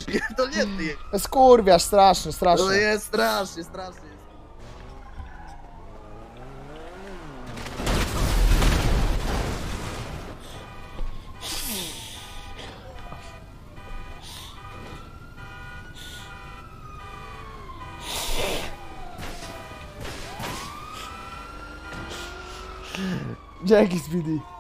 pierdolnięty jest. Skurwiasz, strasznie, No strasznie. jest strasznie, strasznie. Dzięki, Speedy.